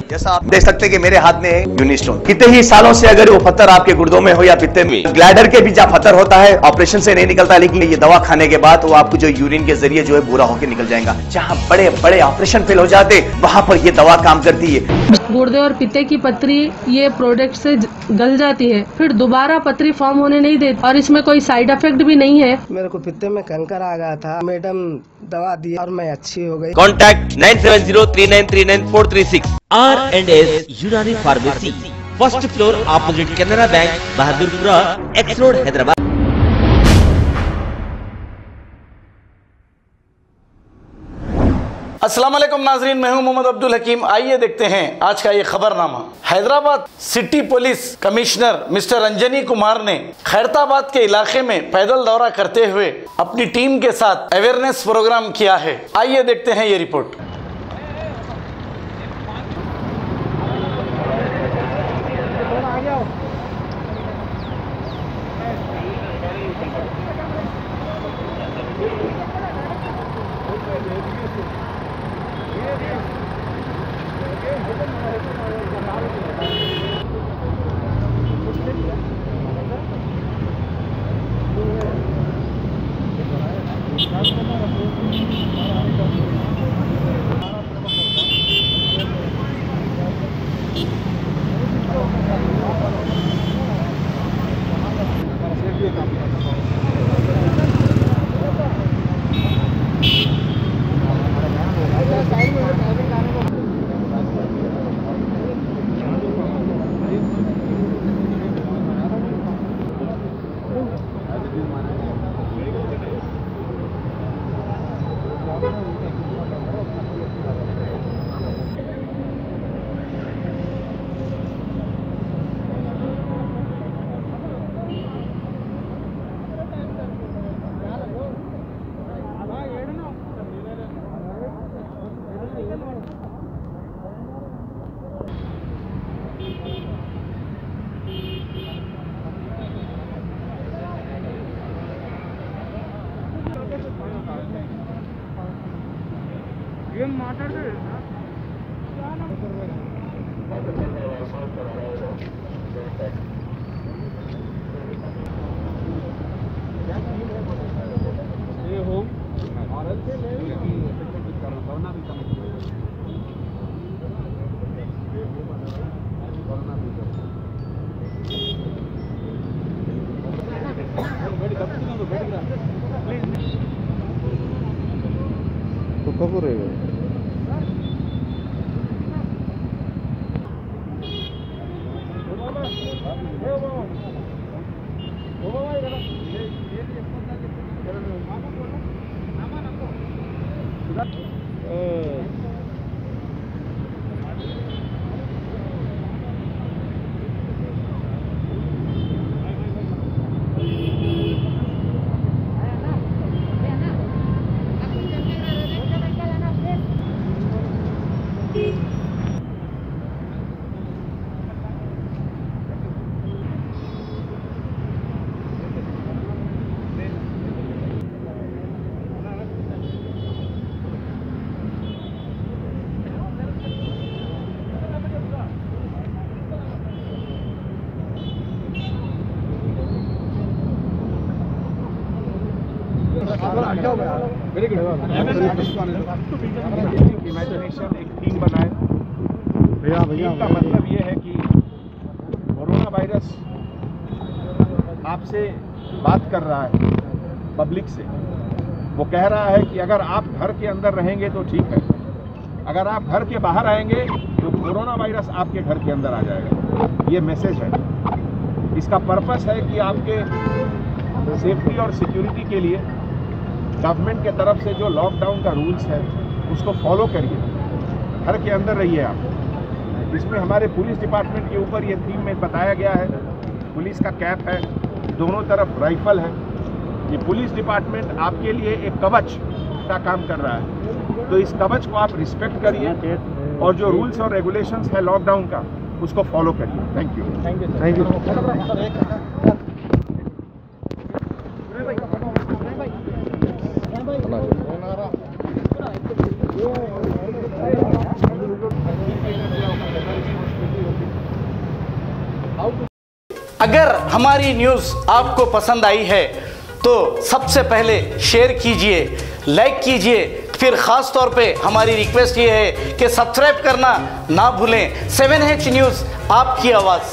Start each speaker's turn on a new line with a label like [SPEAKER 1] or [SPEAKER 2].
[SPEAKER 1] जैसा आप देख सकते हैं कि मेरे हाथ में है यूनिस्टोन। कितने ही सालों से अगर वो पत्थर आपके गुर्दों में हो या पित्ते में, ग्लैडर के भी जहाँ पत्थर होता है ऑपरेशन से नहीं निकलता, लेकिन ये दवा खाने के बाद वो आपको जो यूरिन के जरिए जो है बुरा होकर निकल जाएगा। जहाँ बड़े बड़े ऑपरेशन फेल हो जाते वहां पर ये दवा काम करती है।
[SPEAKER 2] गुर्दे और पित्ते की पथरी ये प्रोडक्ट से गल जाती है, फिर दोबारा पथरी फॉर्म होने नहीं देती और इसमें कोई साइड इफेक्ट भी नहीं है।
[SPEAKER 3] मेरे को पित्ते में कैंकर आ गया था, मैडम दवा दी और मैं अच्छी हो गई।
[SPEAKER 4] Contact 9703939436 R&S Unani pharmacy, first floor opposite Canara bank, Bahadurpura, X road, Hyderabad.
[SPEAKER 5] अस्सलाम वालेकुम नाजरीन, मैं हूं मोहम्मद अब्दुल हकीम। आइए देखते हैं आज का ये खबरनामा। Hyderabad city police commissioner mister Anjani Kumar ने खैरताबाद के इलाके में पैदल दौरा करते हुए अपनी टीम के साथ अवेयरनेस प्रोग्राम किया है। आइए देखते हैं ये रिपोर्ट।
[SPEAKER 6] इमेजिनेशन एक टीम बनाए। टीम का मतलब ये है कि कोरोना वायरस आपसे बात कर रहा है, पब्लिक से। वो कह रहा है कि अगर आप घर के अंदर रहेंगे तो ठीक है, अगर आप घर के बाहर आएंगे तो कोरोना वायरस आपके घर के अंदर आ जाएगा। ये मैसेज है। इसका पर्पस है कि आपके सेफ्टी और सिक्योरिटी के लिए गवर्नमेंट के तरफ से जो लॉकडाउन का रूल्स है उसको फॉलो करिए, घर के अंदर रहिए आप। इसमें हमारे पुलिस डिपार्टमेंट के ऊपर ये थीम में बताया गया है। पुलिस का कैप है, दोनों तरफ राइफल है। ये पुलिस डिपार्टमेंट आपके लिए एक कवच का काम कर रहा है, तो इस कवच को आप रिस्पेक्ट करिए और जो रूल्स और रेगुलेशंस है लॉकडाउन का उसको फॉलो करिए। Thank you. Thank you.
[SPEAKER 5] अगर हमारी न्यूज़ आपको पसंद आई है तो सबसे पहले शेयर कीजिए, लाइक कीजिए, फिर ख़ास तौर पे हमारी रिक्वेस्ट ये है कि सब्सक्राइब करना ना भूलें। 7H न्यूज़, आपकी आवाज़।